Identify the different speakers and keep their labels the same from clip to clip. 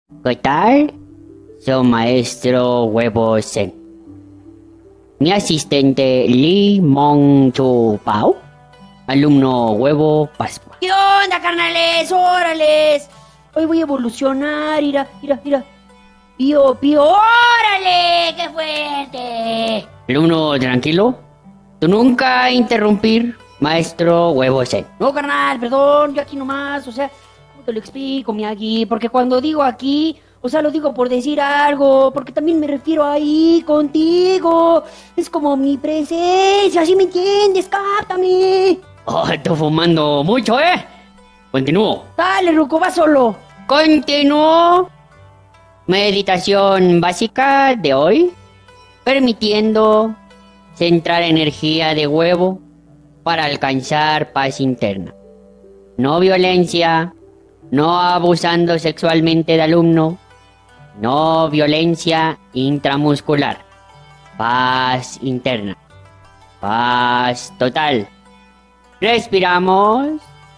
Speaker 1: ¿Qué tal? Soy maestro Huevo Zen. Mi asistente Lee Mong Chu Pao. Alumno Huevo Pascua.
Speaker 2: ¿Qué onda, carnales? ¡Órales! Hoy voy a evolucionar, mira. Pío, ¡órale! ¡Qué fuerte!
Speaker 1: Alumno tranquilo. Tú nunca interrumpir, maestro Huevo Zen.
Speaker 2: No, carnal, perdón, yo aquí nomás, ¿cómo te lo explico, Miyagi? Porque cuando digo aquí, lo digo por decir algo, porque también me refiero ahí, contigo. Es como mi presencia, ¿sí me entiendes? ¡Cáptame!
Speaker 1: Oh, estoy fumando mucho, ¿eh? Continúo.
Speaker 2: Dale, Ruco, va solo.
Speaker 1: Continúo. Meditación básica de hoy, permitiendo centrar energía de huevo para alcanzar paz interna. No violencia, no abusando sexualmente del alumno, no violencia intramuscular. Paz interna. Paz total. Respiramos.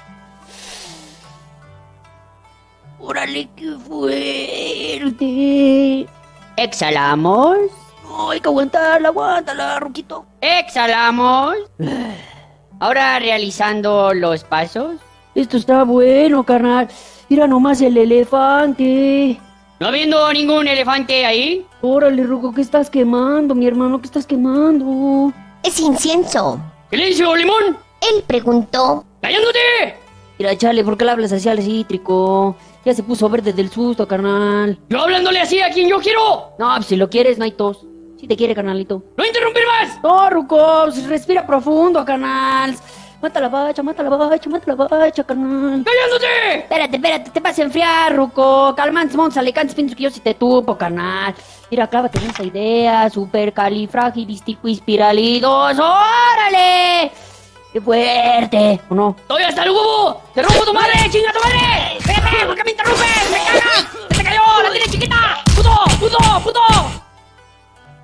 Speaker 2: ¡Órale, qué fuerte!
Speaker 1: Exhalamos.
Speaker 2: No, hay que aguántala, Ruquito.
Speaker 1: Exhalamos. Ahora realizando los pasos.
Speaker 2: Esto está bueno, carnal. Mira nomás el elefante.
Speaker 1: ¿No habiendo ningún elefante ahí?
Speaker 2: Órale, Ruco, ¿qué estás quemando, mi hermano? ¿Qué estás quemando?
Speaker 3: Es incienso.
Speaker 1: ¡Silencio, limón!
Speaker 3: Él preguntó.
Speaker 1: ¡Callándote!
Speaker 2: Mira, chale, ¿por qué le hablas así al cítrico? Ya se puso verde del susto, carnal.
Speaker 1: ¡Yo hablándole así a quien yo quiero!
Speaker 2: No, pues si lo quieres, no hay tos. Si te quiere, carnalito.
Speaker 1: ¡No interrumpir más!
Speaker 2: No, Ruco, pues respira profundo, carnal. Mata la bacha, carnal.
Speaker 1: ¡Callándote!
Speaker 2: Espérate, te vas a enfriar, Ruco. Calmantes, montes, alicantes, pienso que yo sí te tupo, carnal. Mira, clávate en esa idea, supercalifragilisticoespiralidoso. ¡Órale! ¡Qué fuerte! ¿O no?
Speaker 1: ¡Estoy hasta el huevo! ¡Te rompo tu madre, chinga tu madre! ¡Pégame! ¿Por qué me interrumpes? ¡Me caga! ¡Se te cayó! ¡La tienes chiquita! ¡Puto!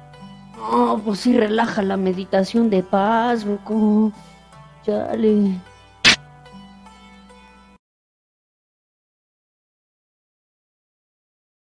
Speaker 2: No, pues sí relaja la meditación de paz, Ruco. Chale.